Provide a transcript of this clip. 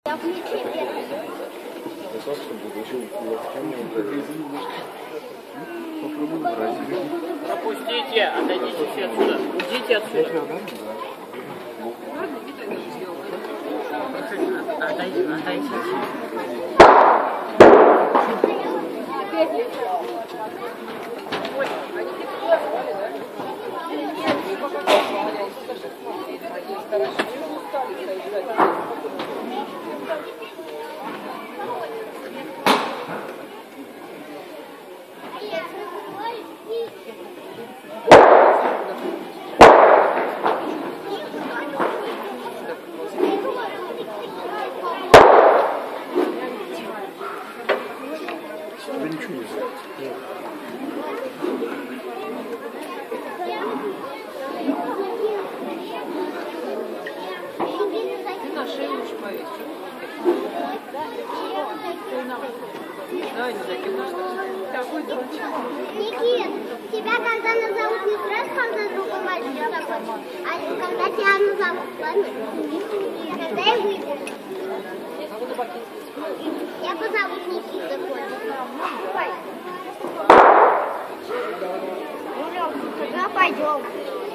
Я включи первый. Пропустите, отойдите все отсюда. Уйдите отсюда. Отойдите Тебе ничего не знаю. Ты на шею уж повесь. Да, не закинешь. Такой дурачок. Никит, тебя когда назовут не сразу, когда другой мальчик такой, а когда тебя назовут, ладно? Когда я выйду. Я позову Никита. Давай. Тогда пойдем.